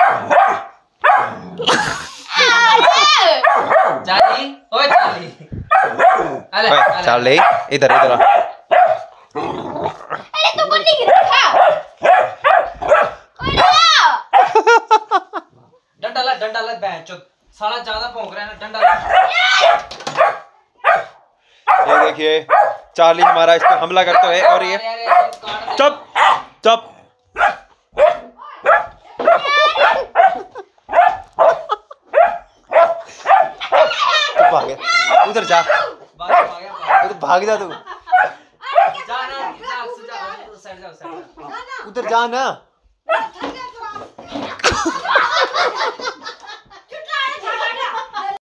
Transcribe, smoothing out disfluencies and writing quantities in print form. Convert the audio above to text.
Charlie, ओए Charlie, Charlie इधर इधर आ। अरे तू बंदी गिर रखा। डंडा ला बेंच साला ज्यादा भौंक रहा है ना, डंडा ला। ये देखिए चार्ली हमारा इस पर हमला करता है और ये चुप चुप। उधर जा, भाग जा तू, उधर जा ना।